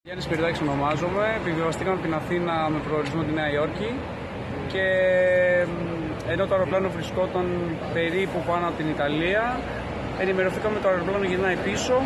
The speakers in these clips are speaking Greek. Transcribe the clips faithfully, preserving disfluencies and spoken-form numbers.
Γιάννης Σπυριδάκης ονομάζομαι, επιβιβαστήκαμε από την Αθήνα με προορισμό τη Νέα Υόρκη και ενώ το αεροπλάνο βρισκόταν περίπου πάνω από την Ιταλία, ενημερωθήκαμε ότι το αεροπλάνο γυρνάει πίσω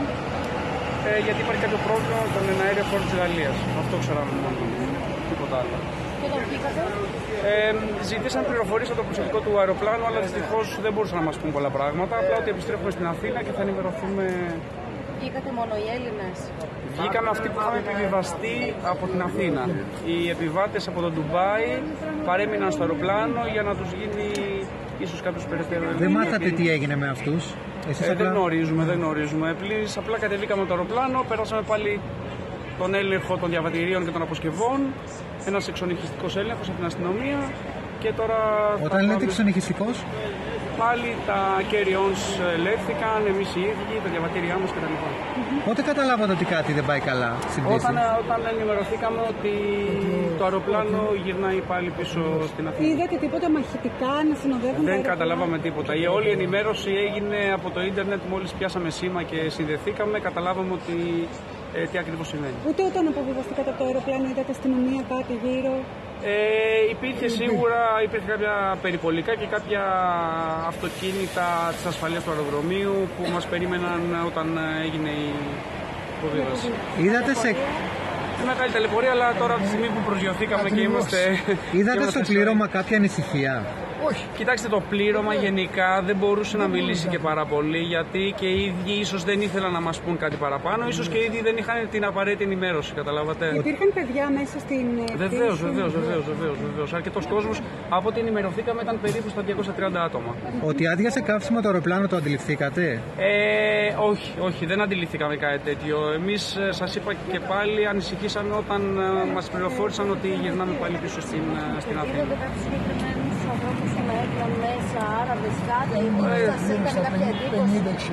ε, γιατί υπάρχει κάποιο πρόβλημα με τον εναέριο χώρο της Γαλλίας. Αυτό ξέραμε μόνο, τίποτα άλλο. Και όταν βγήκατε? Ε, ζητήσαν πληροφορίες από το προσωπικό του αεροπλάνου, αλλά δυστυχώς δεν μπορούσαν να μας πούν πολλά πράγματα. Απλά ότι επιστρέφουμε στην Αθήνα και θα ενημερωθούμε. Βγήκατε μόνο οι Έλληνες? Βγήκαμε αυτοί που είχαμε επιβιβαστεί από την Αθήνα. Οι επιβάτες από το Ντουμπάι παρέμειναν στο αεροπλάνο για να τους γίνει ίσως κάποιος περαιτέρω. Δεν μάθατε τι έγινε με αυτούς? Εσείς ε, απλά... Δεν γνωρίζουμε, δεν γνωρίζουμε. Πλήρης, απλά κατεβήκαμε το αεροπλάνο, πέρασαμε πάλι τον έλεγχο των διαβατηρίων και των αποσκευών, ένας εξονυχιστικός έλεγχος από την αστυνομία και τώρα... Όταν λέτε εξονυχιστικός? Πάλι τα carry-ons ελέγχθηκαν, εμείς οι ίδιοι, τα διαβατήριά μας κτλ. Mm-hmm. Πότε καταλάβατε ότι κάτι δεν πάει καλά στην πτήση? Όταν, όταν ενημερωθήκαμε ότι το αεροπλάνο γυρνάει πάλι πίσω στην Αθήνα. Είδατε τίποτα μαχητικά να συνοδεύουν? Δεν καταλάβαμε τίποτα. Η όλη ενημέρωση έγινε από το ίντερνετ. Μόλις πιάσαμε σήμα και συνδεθήκαμε, καταλάβαμε ότι ε, τι ακριβώς συμβαίνει. Ούτε όταν αποβιβαστήκατε από το αεροπλάνο είδατε αστυνομία κάτι γύρω? Ε, υπήρχε σίγουρα, υπήρχε κάποια περιπολικά και κάποια αυτοκίνητα της ασφαλείας του αεροδρομίου που μας περίμεναν όταν έγινε η υποβίβαση. Είδατε σε... Μεγάλη ταλαιπωρία, αλλά τώρα από τη στιγμή που προσγειωθήκαμε και είμαστε... Είδατε και στο πλήρωμα κάποια ανησυχία? Όχι. Κοιτάξτε, το πλήρωμα γενικά δεν μπορούσε να μιλήσει και πάρα πολύ, γιατί και οι ίδιοι ίσως δεν ήθελαν να μας πούν κάτι παραπάνω, ίσως και οι ίδιοι δεν είχαν την απαραίτητη ενημέρωση, καταλάβατε. Υπήρχαν παιδιά μέσα στην... Βεβαίως, βεβαίως, βεβαίως, βεβαίως, βεβαίως. Αρκετός κόσμος, από ό,τι ενημερωθήκαμε ήταν περίπου στα διακόσια τριάντα άτομα. Ότι άδειασε καύσιμο το αεροπλάνο, το αντιληφθήκατε? Ε, όχι, όχι, δεν αντιληφθήκαμε κάτι τέτοιο. Εμείς, σας είπα και πάλι, ανησυχήσαμε όταν μας πληροφόρησαν ότι γυρνάμε πάλι πίσω στην, στην Αθήνα. Ανθρώπους που έμειναν μέσα, Άραβες, κάτι, ή σας έκανε κάποια εντύπωση?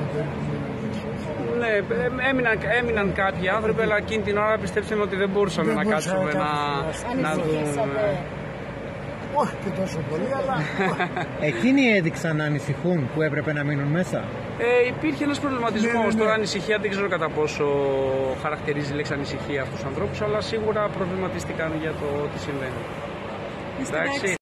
Ναι, έμειναν, έμειναν κάποιοι άνθρωποι, αλλά εκείνη την ώρα πιστέψτε με ότι δεν μπορούσαμε δεν να κάτσουμε να, να δούμε. Όχι και τόσο πολύ, αλλά... Εκείνοι έδειξαν να ανησυχούν που έπρεπε να μείνουν μέσα? Ε, υπήρχε ένας προβληματισμός. Ναι, ναι, ναι. Τώρα ανησυχία δεν ξέρω κατά πόσο χαρακτηρίζει η λέξη ανησυχία αυτούς τους ανθρώπους, αλλά σίγουρα προβληματίστηκαν για το τι συμβαίνει. Εντάξει.